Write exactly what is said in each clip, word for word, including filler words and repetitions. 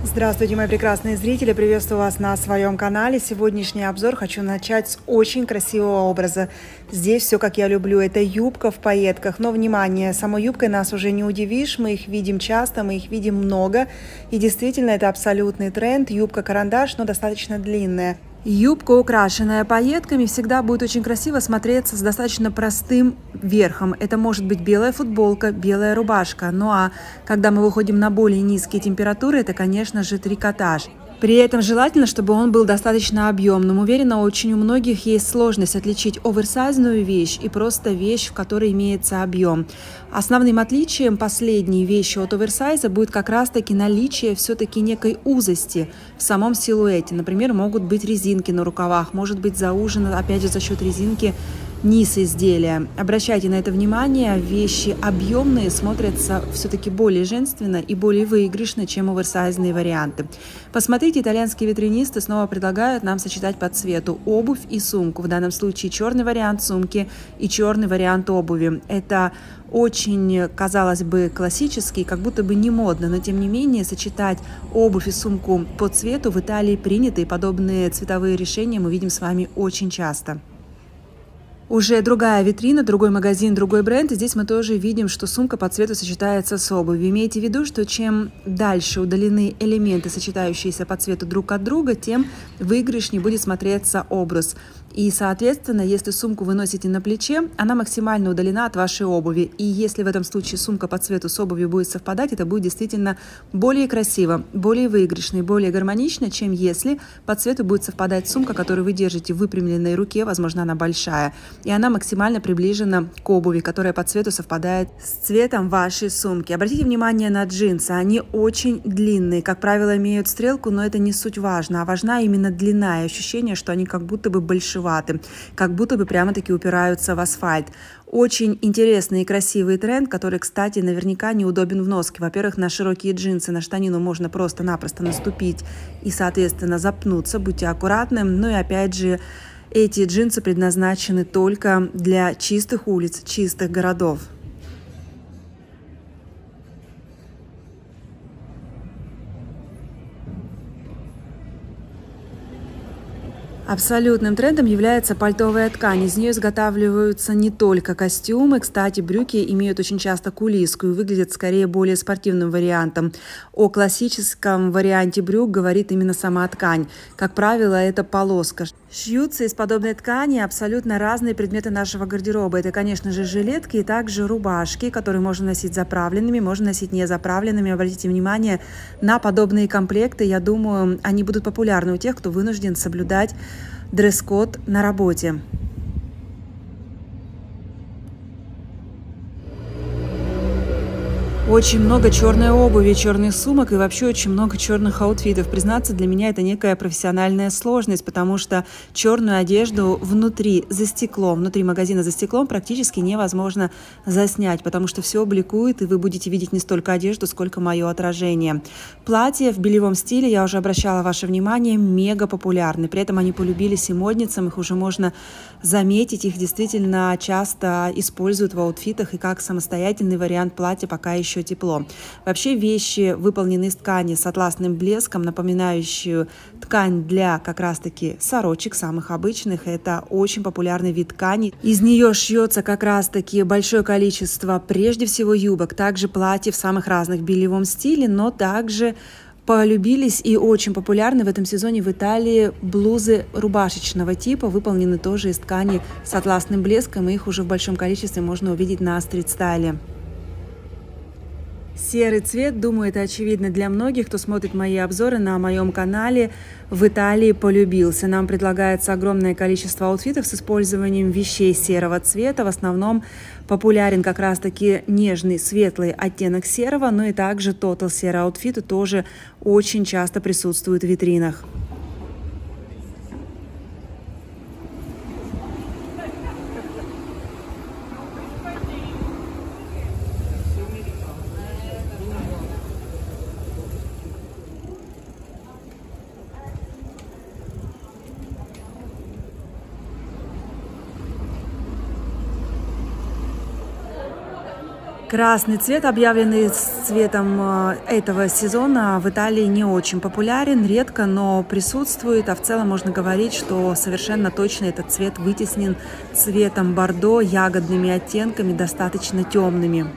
Здравствуйте, мои прекрасные зрители! Приветствую вас на своем канале. Сегодняшний обзор хочу начать с очень красивого образа. Здесь все, как я люблю. Это юбка в пайетках. Но, внимание, самой юбкой нас уже не удивишь. Мы их видим часто, мы их видим много. И действительно, это абсолютный тренд. Юбка-карандаш, но достаточно длинная. Юбка, украшенная пайетками, всегда будет очень красиво смотреться с достаточно простым верхом. Это может быть белая футболка, белая рубашка. Ну а когда мы выходим на более низкие температуры, это, конечно же, трикотаж. При этом желательно, чтобы он был достаточно объемным. Уверена, очень у многих есть сложность отличить оверсайзную вещь и просто вещь, в которой имеется объем. Основным отличием последней вещи от оверсайза будет как раз-таки наличие все-таки некой узости в самом силуэте. Например, могут быть резинки на рукавах, может быть заужено, опять же, за счет резинки низ изделия. Обращайте на это внимание, вещи объемные смотрятся все-таки более женственно и более выигрышно, чем оверсайзные варианты. Посмотрите, итальянские витринисты снова предлагают нам сочетать по цвету обувь и сумку. В данном случае черный вариант сумки и черный вариант обуви. Это очень, казалось бы, классический, как будто бы не модно, но тем не менее сочетать обувь и сумку по цвету в Италии принято, и подобные цветовые решения мы видим с вами очень часто. Уже другая витрина, другой магазин, другой бренд. И здесь мы тоже видим, что сумка по цвету сочетается с обувью. Имейте в виду, что чем дальше удалены элементы, сочетающиеся по цвету друг от друга, тем выигрышнее будет смотреться образ. И, соответственно, если сумку вы носите на плече, она максимально удалена от вашей обуви. И если в этом случае сумка по цвету с обувью будет совпадать, это будет действительно более красиво, более выигрышно и более гармонично, чем если по цвету будет совпадать сумка, которую вы держите в выпрямленной руке, возможно, она большая, и она максимально приближена к обуви, которая по цвету совпадает с цветом вашей сумки. Обратите внимание на джинсы, они очень длинные, как правило, имеют стрелку, но это не суть важно, а важна именно длина и ощущение, что они как будто бы большеваты, как будто бы прямо-таки упираются в асфальт. Очень интересный и красивый тренд, который, кстати, наверняка неудобен в носке. Во-первых, на широкие джинсы, на штанину можно просто-напросто наступить и, соответственно, запнуться, будьте аккуратны. Ну и опять же, эти джинсы предназначены только для чистых улиц, чистых городов. Абсолютным трендом является пальтовая ткань. Из нее изготавливаются не только костюмы. Кстати, брюки имеют очень часто кулиску и выглядят скорее более спортивным вариантом. О классическом варианте брюк говорит именно сама ткань. Как правило, это полоска. Шьются из подобной ткани абсолютно разные предметы нашего гардероба. Это, конечно же, жилетки и также рубашки, которые можно носить заправленными, можно носить не заправленными. Обратите внимание на подобные комплекты. Я думаю, они будут популярны у тех, кто вынужден соблюдать дресс-код на работе. Очень много черной обуви, черных сумок и вообще очень много черных аутфитов. Признаться, для меня это некая профессиональная сложность, потому что черную одежду внутри, за стеклом, внутри магазина за стеклом практически невозможно заснять, потому что все бликует, и вы будете видеть не столько одежду, сколько мое отражение. Платья в бельевом стиле, я уже обращала ваше внимание, мега популярны. При этом они полюбились и модницам, их уже можно заметить, их действительно часто используют в аутфитах и как самостоятельный вариант платья, пока еще тепло. Вообще вещи выполнены из ткани с атласным блеском, напоминающую ткань для как раз-таки сорочек, самых обычных. Это очень популярный вид ткани. Из нее шьется как раз-таки большое количество, прежде всего, юбок, также платьев в самых разных бельевом стиле, но также полюбились и очень популярны в этом сезоне в Италии блузы рубашечного типа, выполнены тоже из ткани с атласным блеском, и их уже в большом количестве можно увидеть на стрит-стайле. Серый цвет, думаю, это очевидно для многих, кто смотрит мои обзоры на моем канале, в Италии полюбился. Нам предлагается огромное количество аутфитов с использованием вещей серого цвета. В основном популярен как раз-таки нежный светлый оттенок серого, но и также тотал серый аутфит тоже очень часто присутствует в витринах. Красный цвет, объявленный цветом этого сезона, в Италии не очень популярен, редко, но присутствует, а в целом можно говорить, что совершенно точно этот цвет вытеснен цветом бордо, ягодными оттенками, достаточно темными.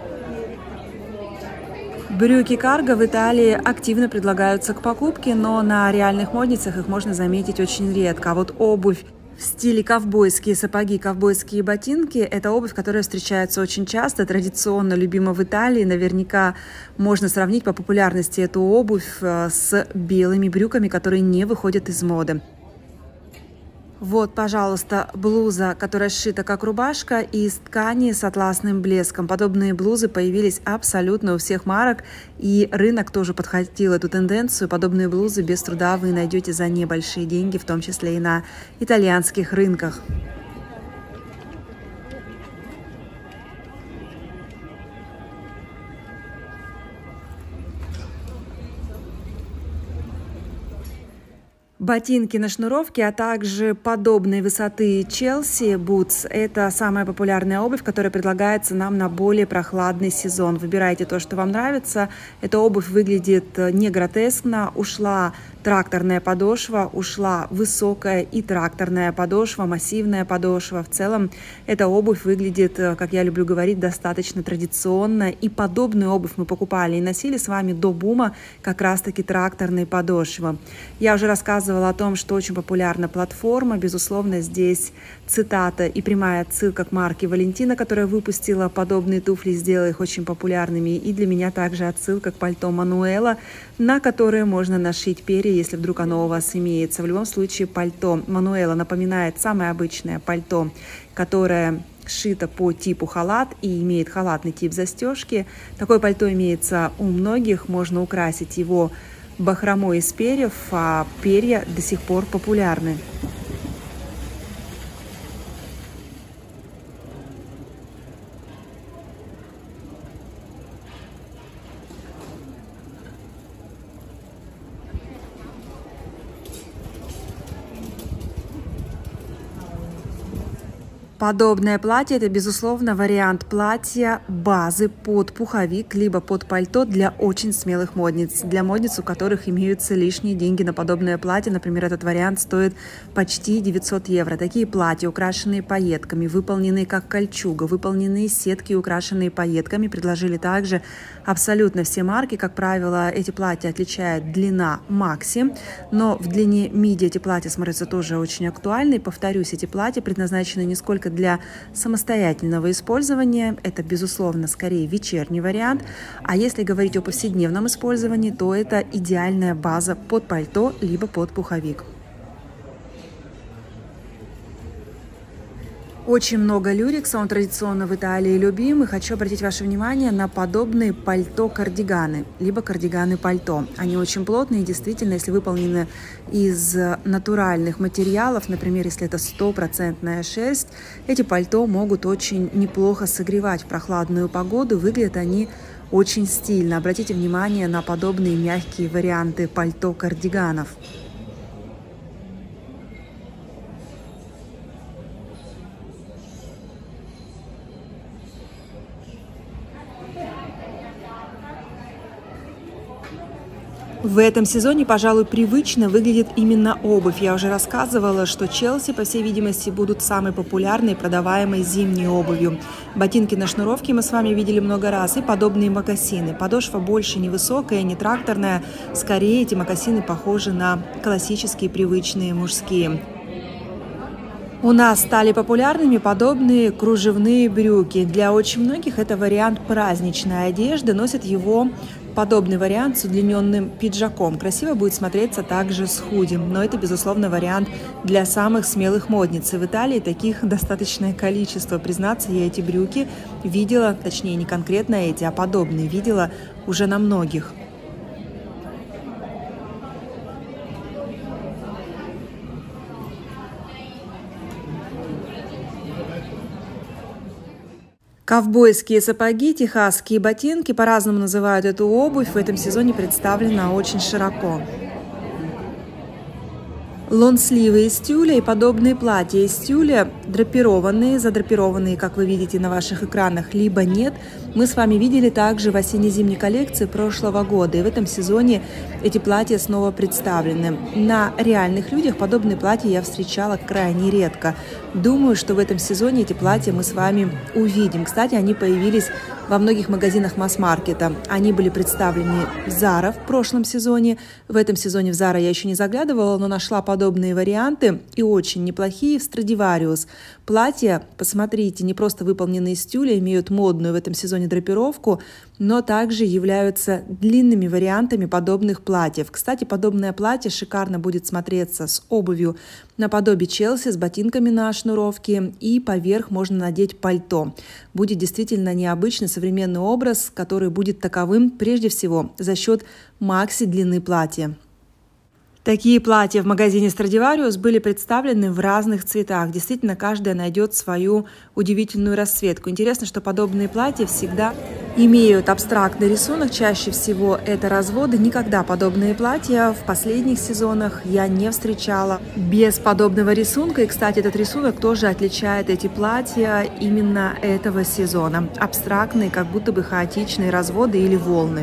Брюки карго в Италии активно предлагаются к покупке, но на реальных модницах их можно заметить очень редко. А вот обувь в стиле ковбойские сапоги, ковбойские ботинки – это обувь, которая встречается очень часто, традиционно любима в Италии. Наверняка можно сравнить по популярности эту обувь с белыми брюками, которые не выходят из моды. Вот, пожалуйста, блуза, которая сшита как рубашка из ткани с атласным блеском. Подобные блузы появились абсолютно у всех марок, и рынок тоже подхватил эту тенденцию. Подобные блузы без труда вы найдете за небольшие деньги, в том числе и на итальянских рынках. Ботинки на шнуровке, а также подобной высоты Chelsea Boots – это самая популярная обувь, которая предлагается нам на более прохладный сезон. Выбирайте то, что вам нравится. Эта обувь выглядит не гротескно. Ушла тракторная подошва, ушла высокая и тракторная подошва, массивная подошва. В целом эта обувь выглядит, как я люблю говорить, достаточно традиционно. И подобную обувь мы покупали и носили с вами до бума как раз-таки тракторной подошвы. Я уже рассказывала о том, что очень популярна платформа. Безусловно, здесь цитата и прямая отсылка к марке Валентина, которая выпустила подобные туфли, сделала их очень популярными. И для меня также отсылка к пальто Мануэла, на которое можно нашить перья, если вдруг оно у вас имеется. В любом случае, пальто Мануэла напоминает самое обычное пальто, которое сшито по типу халат и имеет халатный тип застежки. Такое пальто имеется у многих, можно украсить его бахромой из перьев, а перья до сих пор популярны. Подобное платье – это, безусловно, вариант платья базы под пуховик, либо под пальто для очень смелых модниц. Для модниц, у которых имеются лишние деньги на подобное платье. Например, этот вариант стоит почти девятьсот евро. Такие платья, украшенные пайетками, выполненные как кольчуга, выполненные сетки, украшенные пайетками, предложили также абсолютно все марки. Как правило, эти платья отличает длина макси, но в длине миди эти платья смотрятся тоже очень актуальны. Повторюсь, эти платья предназначены не сколько для самостоятельного использования, это, безусловно, скорее вечерний вариант, а если говорить о повседневном использовании, то это идеальная база под пальто, либо под пуховик. Очень много люрекса, он традиционно в Италии любим, и хочу обратить ваше внимание на подобные пальто-кардиганы, либо кардиганы-пальто. Они очень плотные, действительно, если выполнены из натуральных материалов, например, если это стопроцентная шерсть, эти пальто могут очень неплохо согревать в прохладную погоду, выглядят они очень стильно. Обратите внимание на подобные мягкие варианты пальто-кардиганов. В этом сезоне, пожалуй, привычно выглядит именно обувь. Я уже рассказывала, что Chelsea, по всей видимости, будут самой популярной продаваемой зимней обувью. Ботинки на шнуровке мы с вами видели много раз, и подобные мокасины. Подошва больше не высокая, не тракторная. Скорее, эти мокасины похожи на классические, привычные мужские. У нас стали популярными подобные кружевные брюки. Для очень многих это вариант праздничной одежды. Носят его подобный вариант с удлиненным пиджаком. Красиво будет смотреться также с худи. Но это, безусловно, вариант для самых смелых модниц. И в Италии таких достаточное количество. Признаться, я эти брюки видела, точнее, не конкретно эти, а подобные видела уже на многих. Ковбойские сапоги, техасские ботинки, по-разному называют эту обувь, в этом сезоне представлена очень широко. Лонгсливы из тюля и подобные платья из тюля, драпированные, задрапированные, как вы видите на ваших экранах, либо нет, Мы с вами видели также в осенне-зимней коллекции прошлого года, и в этом сезоне эти платья снова представлены. На реальных людях подобные платья я встречала крайне редко. Думаю, что в этом сезоне эти платья мы с вами увидим. Кстати, они появились во многих магазинах масс-маркета. Они были представлены в Zara в прошлом сезоне. В этом сезоне в Zara я еще не заглядывала, но нашла подобные варианты и очень неплохие в Stradivarius. Платья, посмотрите, не просто выполнены из тюля, имеют модную в этом сезоне драпировку, но также являются длинными вариантами подобных платьев. Кстати, подобное платье шикарно будет смотреться с обувью наподобие Челси, с ботинками на шнуровке, и поверх можно надеть пальто. Будет действительно необычный современный образ, который будет таковым прежде всего за счет макси длины платья. Такие платья в магазине Stradivarius были представлены в разных цветах. Действительно, каждая найдет свою удивительную расцветку. Интересно, что подобные платья всегда имеют абстрактный рисунок. Чаще всего это разводы. Никогда подобные платья в последних сезонах я не встречала без подобного рисунка. И, кстати, этот рисунок тоже отличает эти платья именно этого сезона. Абстрактные, как будто бы хаотичные разводы или волны.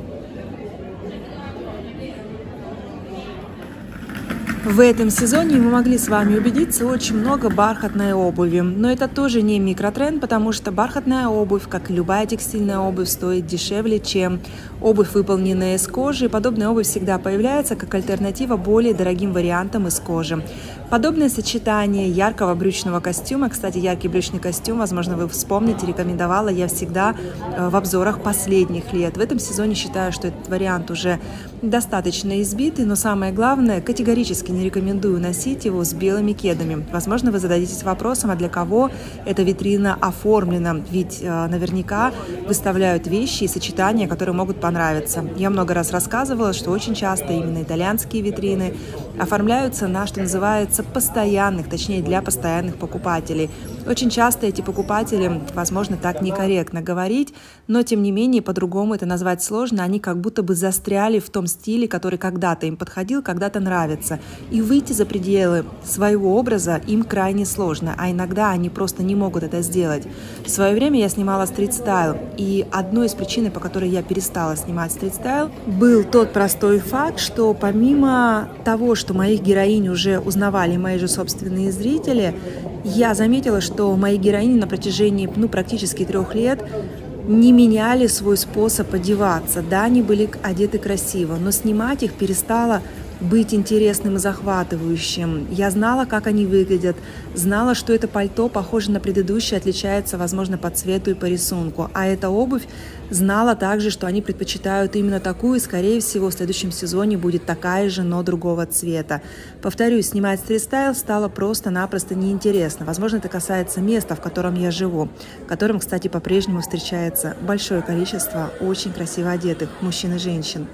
В этом сезоне мы могли с вами убедиться очень много бархатной обуви, но это тоже не микротренд, потому что бархатная обувь, как и любая текстильная обувь, стоит дешевле, чем обувь, выполненная из кожи. Подобная обувь всегда появляется как альтернатива более дорогим вариантам из кожи. Подобное сочетание яркого брючного костюма, кстати, яркий брючный костюм, возможно, вы вспомните, рекомендовала я всегда в обзорах последних лет. В этом сезоне считаю, что этот вариант уже достаточно избитый, но самое главное, категорически не рекомендую носить его с белыми кедами. Возможно, вы зададитесь вопросом, а для кого эта витрина оформлена, ведь э, наверняка выставляют вещи и сочетания, которые могут понравиться. Я много раз рассказывала, что очень часто именно итальянские витрины оформляются на, что называется, постоянных, точнее для постоянных покупателей. Очень часто эти покупатели, возможно, так некорректно говорить, но тем не менее по-другому это назвать сложно, они как будто бы застряли в том стиле, который когда-то им подходил, когда-то нравится. И выйти за пределы своего образа им крайне сложно, а иногда они просто не могут это сделать. В свое время я снимала стрит-стайл, и одной из причин, по которой я перестала снимать стрит-стайл, был тот простой факт, что помимо того, что моих героинь уже узнавали мои же собственные зрители, я заметила, что мои героини на протяжении ну, практически трех лет не меняли свой способ одеваться. Да, они были одеты красиво, но снимать их перестало быть интересным и захватывающим. Я знала, как они выглядят, знала, что это пальто похоже на предыдущее, отличается, возможно, по цвету и по рисунку. А эта обувь знала также, что они предпочитают именно такую, и, скорее всего, в следующем сезоне будет такая же, но другого цвета. Повторюсь, снимать стрит-стайл стало просто-напросто неинтересно. Возможно, это касается места, в котором я живу, в котором, кстати, по-прежнему встречается большое количество очень красиво одетых мужчин и женщин.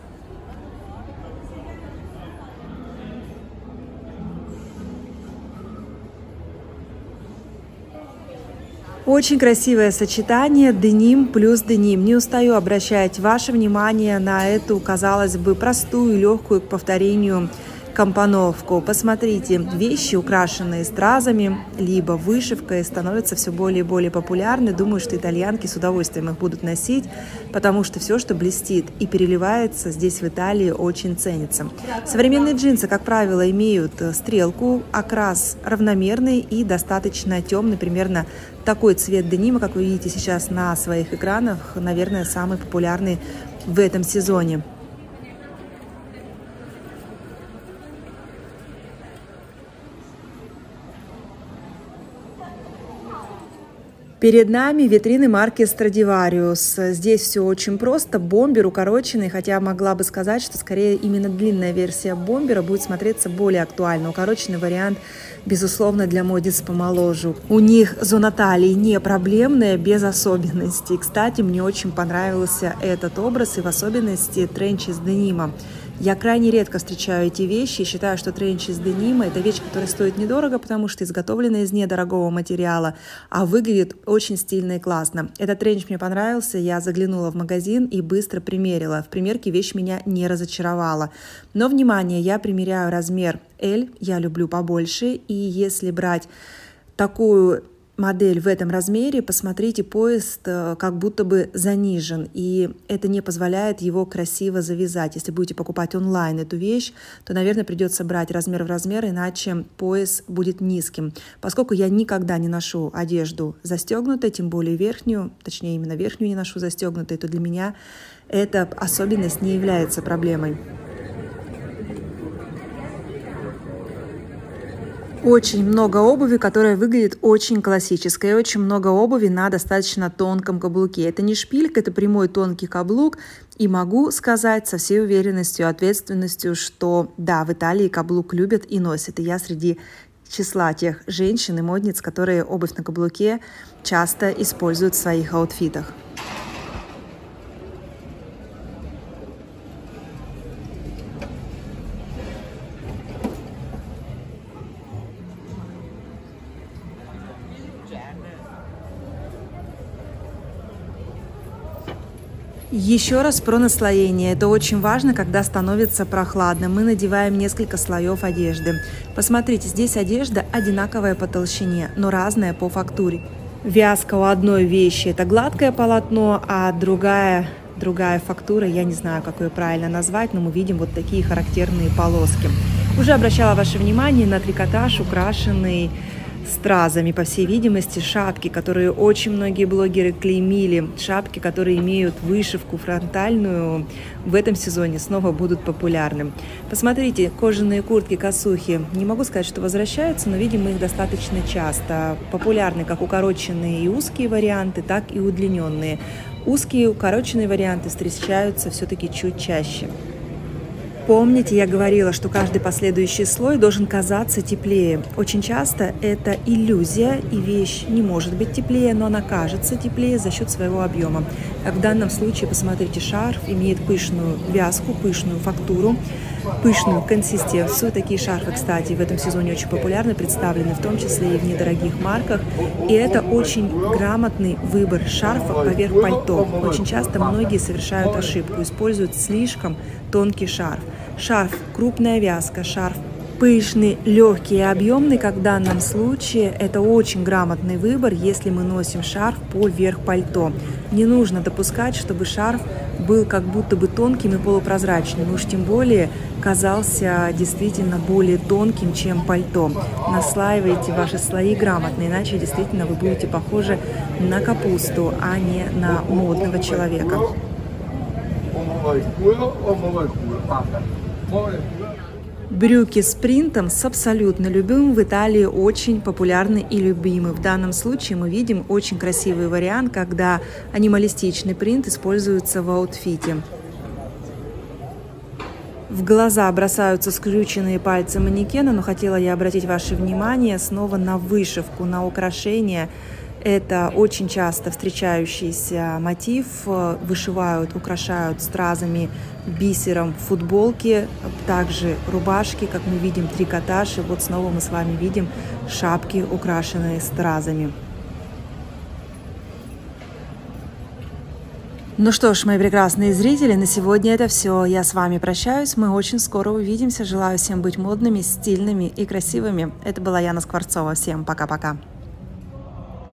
Очень красивое сочетание деним плюс деним. Не устаю обращать ваше внимание на эту, казалось бы, простую и легкую к повторению компоновку. Посмотрите, вещи, украшенные стразами, либо вышивкой, становятся все более и более популярны. Думаю, что итальянки с удовольствием их будут носить, потому что все, что блестит и переливается, здесь в Италии очень ценится. Современные джинсы, как правило, имеют стрелку, окрас равномерный и достаточно темный, примерно такой цвет денима, как вы видите сейчас на своих экранах, наверное, самый популярный в этом сезоне. Перед нами витрины марки Stradivarius. Здесь все очень просто. Бомбер укороченный, хотя могла бы сказать, что скорее именно длинная версия бомбера будет смотреться более актуально. Укороченный вариант, безусловно, для модниц помоложе. У них зона талии не проблемная, без особенностей. Кстати, мне очень понравился этот образ, и в особенности тренч из денима. Я крайне редко встречаю эти вещи и считаю, что тренч из денима – это вещь, которая стоит недорого, потому что изготовлена из недорогого материала, а выглядит очень стильно и классно. Этот тренч мне понравился, я заглянула в магазин и быстро примерила. В примерке вещь меня не разочаровала. Но, внимание, я примеряю размер L, я люблю побольше, и если брать такую модель в этом размере, посмотрите, пояс как будто бы занижен, и это не позволяет его красиво завязать. Если будете покупать онлайн эту вещь, то, наверное, придется брать размер в размер, иначе пояс будет низким. Поскольку я никогда не ношу одежду застегнутой, тем более верхнюю, точнее именно верхнюю не ношу застегнутой, то для меня эта особенность не является проблемой. Очень много обуви, которая выглядит очень классической. И очень много обуви на достаточно тонком каблуке. Это не шпилька, это прямой тонкий каблук. И могу сказать со всей уверенностью и ответственностью, что да, в Италии каблук любят и носят. И я среди числа тех женщин и модниц, которые обувь на каблуке часто используют в своих аутфитах. Еще раз про наслоение. Это очень важно, когда становится прохладно. Мы надеваем несколько слоев одежды. Посмотрите, здесь одежда одинаковая по толщине, но разная по фактуре. Вязка у одной вещи – это гладкое полотно, а другая, другая фактура, я не знаю, как ее правильно назвать, но мы видим вот такие характерные полоски. Уже обращала ваше внимание на трикотаж, украшенный стразами, по всей видимости, шапки, которые очень многие блогеры клеймили, шапки, которые имеют вышивку фронтальную, в этом сезоне снова будут популярны. Посмотрите, кожаные куртки, косухи, не могу сказать, что возвращаются, но видим мы их достаточно часто. Популярны как укороченные и узкие варианты, так и удлиненные. Узкие и укороченные варианты встречаются все-таки чуть чаще. Помните, я говорила, что каждый последующий слой должен казаться теплее. Очень часто это иллюзия, и вещь не может быть теплее, но она кажется теплее за счет своего объема. Как в данном случае, посмотрите, шарф имеет пышную вязку, пышную фактуру, пышную консистенцию. Такие шарфы, кстати, в этом сезоне очень популярны, представлены в том числе и в недорогих марках. И это очень грамотный выбор шарфа поверх пальто. Очень часто многие совершают ошибку, используют слишком тонкий шарф. Шарф крупная вязка, шарф пышный, легкий и объемный, как в данном случае, это очень грамотный выбор, если мы носим шарф поверх пальто. Не нужно допускать, чтобы шарф был как будто бы тонким и полупрозрачным, уж тем более казался действительно более тонким, чем пальто. Наслаивайте ваши слои грамотно, иначе действительно вы будете похожи на капусту, а не на модного человека. Брюки с принтом с абсолютно любимым в Италии очень популярны и любимы. В данном случае мы видим очень красивый вариант, когда анималистичный принт используется в аутфите. В глаза бросаются скрюченные пальцы манекена, но хотела я обратить ваше внимание снова на вышивку, на украшения. Это очень часто встречающийся мотив. Вышивают, украшают стразами, бисером футболки, также рубашки, как мы видим, трикотаж. И вот снова мы с вами видим шапки, украшенные стразами. Ну что ж, мои прекрасные зрители, на сегодня это все. Я с вами прощаюсь. Мы очень скоро увидимся. Желаю всем быть модными, стильными и красивыми. Это была Яна Скворцова. Всем пока-пока.